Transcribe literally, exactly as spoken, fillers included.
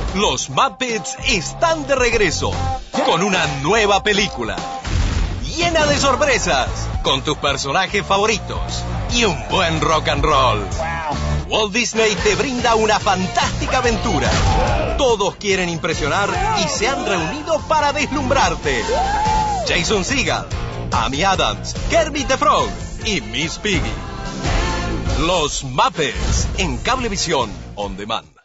Los Muppets están de regreso con una nueva película llena de sorpresas, con tus personajes favoritos y un buen rock and roll. Walt Disney te brinda una fantástica aventura. Todos quieren impresionar y se han reunido para deslumbrarte. Jason Segel, Amy Adams, Kermit the Frog y Miss Piggy. Los Muppets en Cablevisión On Demand.